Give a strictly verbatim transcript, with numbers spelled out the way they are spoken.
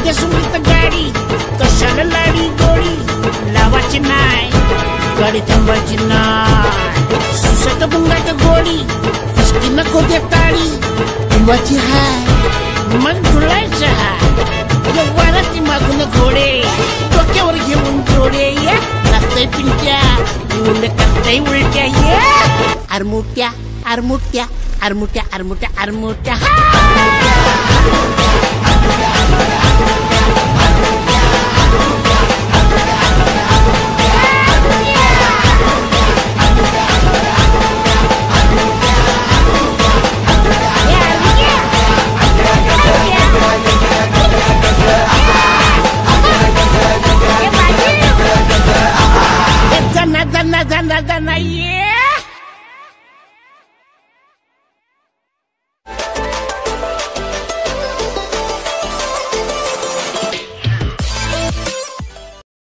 माझ्या सुमित गाडी कशाला लाडी गोडी लावाची नाय गाडी थांबायची नाय सुसत बुंगाट गोडी फसकी नको दे ताळी थांबायची हाय मग झुलायचं हाय वाराची मागून घोडे डोक्यावर घेऊन जोडे नाचतय पिंट्या येऊन करताय उलट्या ये आरमुट्या आरमुट्या आरमुट्या आरमुट्या आरमुट्या